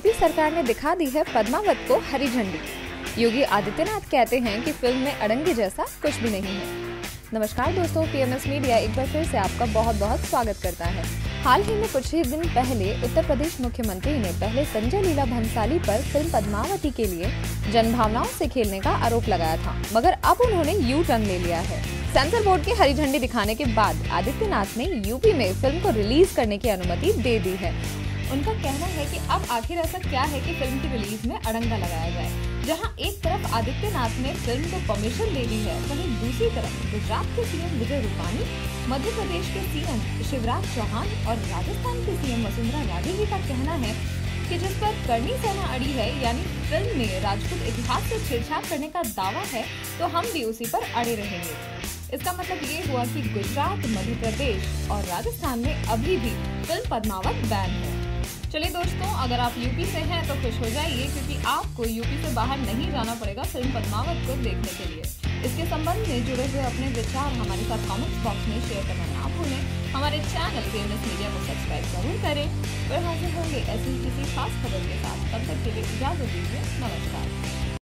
UP सरकार ने दिखा दी है पद्मावत को हरी झंडी। योगी आदित्यनाथ कहते हैं कि फिल्म में अड़ंगे जैसा कुछ भी नहीं है। नमस्कार दोस्तों, पीएमएस मीडिया एक बार फिर से आपका बहुत बहुत स्वागत करता है। हाल ही में कुछ ही दिन पहले उत्तर प्रदेश मुख्यमंत्री ने पहले संजय लीला भंसाली पर फिल्म पद्मावती के लिए जनभावनाओं से खेलने का आरोप लगाया था, मगर अब उन्होंने यू टर्न ले लिया है। सेंसर बोर्ड की हरी झंडी दिखाने के बाद आदित्यनाथ ने यूपी में फिल्म को रिलीज करने की अनुमति दे दी है। उनका कहना है कि अब आखिर ऐसा क्या है कि फिल्म की रिलीज में अड़ंगा लगाया जाए। जहां एक तरफ आदित्यनाथ ने फिल्म को परमिशन ले ली है, वहीं दूसरी तरफ गुजरात के सीएम विजय रूपानी, मध्य प्रदेश के सीएम शिवराज चौहान और राजस्थान के सीएम वसुंधरा राजे जी का कहना है कि जिस पर करनी सेना अड़ी है, यानी फिल्म में राजपूत इतिहास से छेड़छाड़ करने का दावा है, तो हम भी उसी पर अड़े रहेंगे। इसका मतलब ये हुआ कि गुजरात, मध्य प्रदेश और राजस्थान में अभी भी फिल्म पद्मावत बैन है। चलिए दोस्तों, अगर आप यूपी से हैं तो खुश हो जाइए, क्योंकि आपको यूपी से बाहर नहीं जाना पड़ेगा फिल्म पद्मावत को देखने के लिए। इसके संबंध में जुड़े हुए अपने विचार हमारे साथ कमेंट्स बॉक्स में शेयर करना ना भूलें। हमारे चैनल पीएमएस मीडिया को सब्सक्राइब जरूर करें। फिर हाजिर होंगे ऐसी किसी खास खबर के साथ। तब तक के लिए इजाजत दीजिए। नमस्कार।